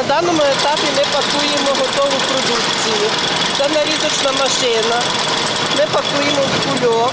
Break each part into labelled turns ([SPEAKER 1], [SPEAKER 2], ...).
[SPEAKER 1] даному етапі ми пакуємо готову продукцію. Це нарізочна машина. Ми пакуємо в кульок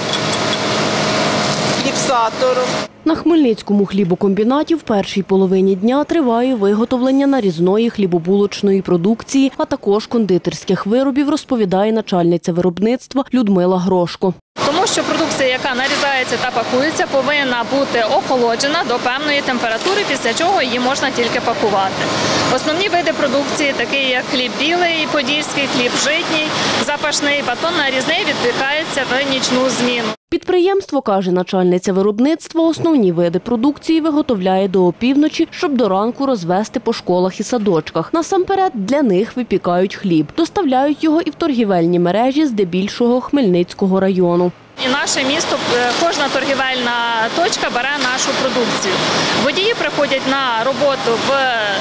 [SPEAKER 1] кліпсатором.
[SPEAKER 2] На Хмельницькому хлібокомбінаті в першій половині дня триває виготовлення нарізної хлібобулочної продукції, а також кондитерських виробів, розповідає начальниця виробництва Людмила Грошко.
[SPEAKER 3] Тому що продукція, яка нарізається та пакується, повинна бути охолоджена до певної температури, після чого її можна тільки пакувати. Основні види продукції, такі як хліб білий, подільський, хліб житній, запашний, батон нарізний, відвікається в нічну зміну.
[SPEAKER 2] Підприємство, каже начальниця виробництва, основні види продукції виготовляє до опівночі, щоб до ранку розвести по школах і садочках. Насамперед для них випікають хліб. Доставляють його і в торгівельні мережі, здебільшого Хмельницького району.
[SPEAKER 3] І наше місто, кожна торгівельна точка бере нашу продукцію. Водії приходять на роботу в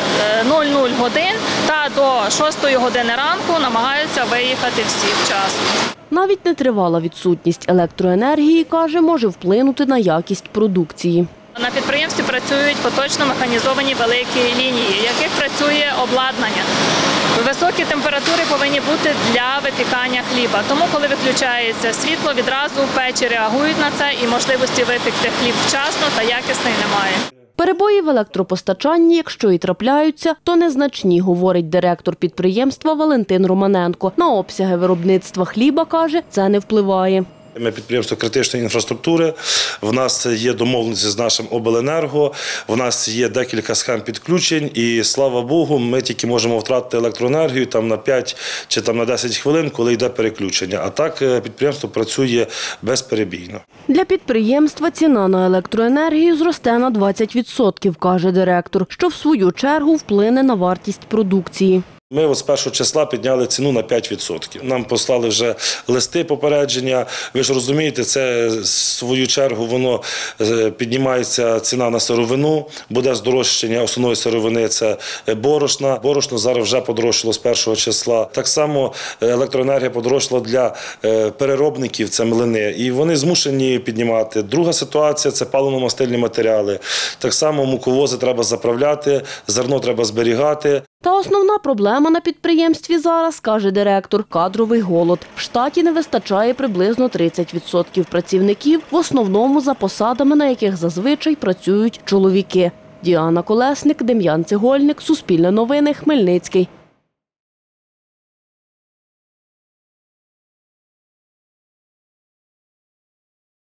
[SPEAKER 3] 00 годин та до 6 години ранку намагаються виїхати всі вчасно.
[SPEAKER 2] Навіть нетривала відсутність електроенергії, каже, може вплинути на якість продукції.
[SPEAKER 3] На підприємстві працюють поточно механізовані великі лінії, в яких працює обладнання. Високі температури повинні бути для випікання хліба. Тому, коли виключається світло, відразу в печі реагують на це і можливості випекти хліб вчасно та якісний немає.
[SPEAKER 2] Перебої в електропостачанні, якщо і трапляються, то незначні, говорить директор підприємства Валентин Романенко. На обсяги виробництва хліба, каже, це не впливає.
[SPEAKER 4] Ми підприємство критичної інфраструктури, в нас є домовленості з нашим обленерго, в нас є декілька схем підключень і, слава Богу, ми тільки можемо втратити електроенергію на 5 чи на 10 хвилин, коли йде переключення. А так підприємство працює безперебійно.
[SPEAKER 2] Для підприємства ціна на електроенергію зросте на 20%, каже директор, що в свою чергу вплине на вартість продукції.
[SPEAKER 4] Ми з 1 числа підняли ціну на 5%. Нам послали вже листи попередження. Ви ж розумієте, це в свою чергу воно піднімається ціна на сировину, буде здорожчання основної сировини – це борошна. Борошно зараз вже подорожчало з 1 числа. Так само електроенергія подорожчала для переробників, це млини, і вони змушені піднімати. Друга ситуація – це паливно-мастильні матеріали. Так само муковози треба заправляти, зерно треба зберігати.
[SPEAKER 2] Та основна проблема на підприємстві зараз, каже директор, кадровий голод. В штаті не вистачає приблизно 30% працівників, в основному за посадами, на яких зазвичай працюють чоловіки. Діана Колесник, Дем'ян Цегольник, Суспільне новини, Хмельницький.